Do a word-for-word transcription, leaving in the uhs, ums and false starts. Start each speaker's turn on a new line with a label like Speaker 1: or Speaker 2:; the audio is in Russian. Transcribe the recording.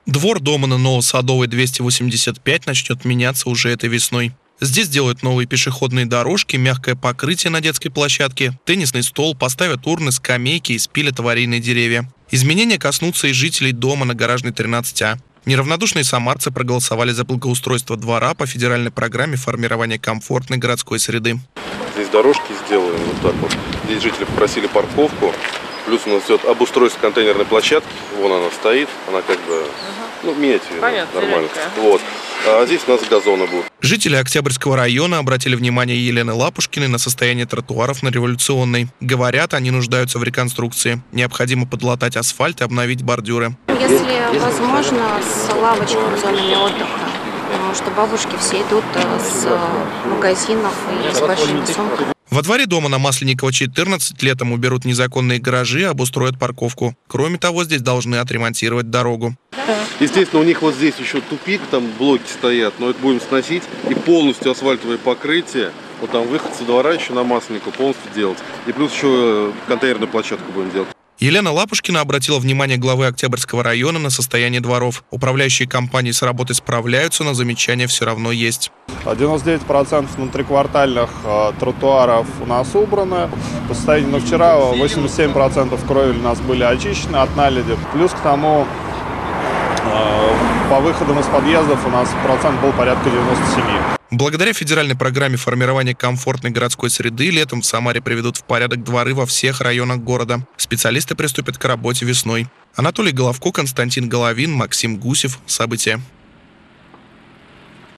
Speaker 1: Двор дома на Новосадовой двести восемьдесят пять начнет меняться уже этой весной. Здесь делают новые пешеходные дорожки, мягкое покрытие на детской площадке, теннисный стол, поставят урны, скамейки и спилят аварийные деревья. Изменения коснутся и жителей дома на Гаражной тринадцать А. Неравнодушные самарцы проголосовали за благоустройство двора по федеральной программе формирования комфортной городской среды.
Speaker 2: Здесь дорожки сделаны вот так вот. Здесь жители попросили парковку. Плюс у нас идет обустройство контейнерной площадки. Вон она стоит, она как бы, ну, миниатюрная, нормально. Вот. А здесь у нас газоны будут.
Speaker 1: Жители Октябрьского района обратили внимание Елены Лапушкиной на состояние тротуаров на Революционной. Говорят, они нуждаются в реконструкции. Необходимо подлатать асфальт и обновить бордюры.
Speaker 3: Если возможно, с лавочками, зонами отдыха. Потому что бабушки все идут с магазинов и с большими сумками.
Speaker 1: Во дворе дома на Масленникова четырнадцать летом уберут незаконные гаражи и обустроят парковку. Кроме того, здесь должны отремонтировать дорогу.
Speaker 2: Естественно, у них вот здесь еще тупик, там блоки стоят, но это будем сносить и полностью асфальтовое покрытие. Вот там выход со двора еще на Масленникова полностью делать. И плюс еще контейнерную площадку будем делать.
Speaker 1: Елена Лапушкина обратила внимание главы Октябрьского района на состояние дворов. Управляющие компании с работой справляются, но замечания все равно есть.
Speaker 4: девяносто девять процентов внутриквартальных э, тротуаров у нас убраны. По состоянию на вчера восемьдесят семь процентов кровель у нас были очищены от наледи. Плюс к тому э, по выходам из подъездов у нас процент был порядка девяноста семи.
Speaker 1: Благодаря федеральной программе формирования комфортной городской среды летом в Самаре приведут в порядок дворы во всех районах города. Специалисты приступят к работе весной. Анатолий Головко, Константин Головин, Максим Гусев. События.